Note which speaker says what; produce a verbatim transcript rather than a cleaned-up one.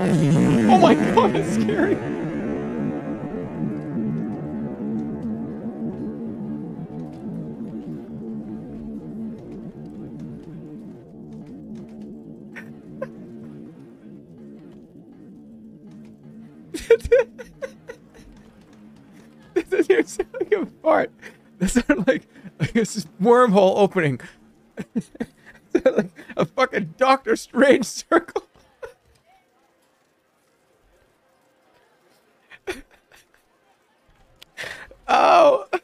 Speaker 1: Oh my god, it's scary. That doesn't even sound like a fart. That sounded like, like it's this wormhole opening. Like a fucking Doctor Strange circle. Oh.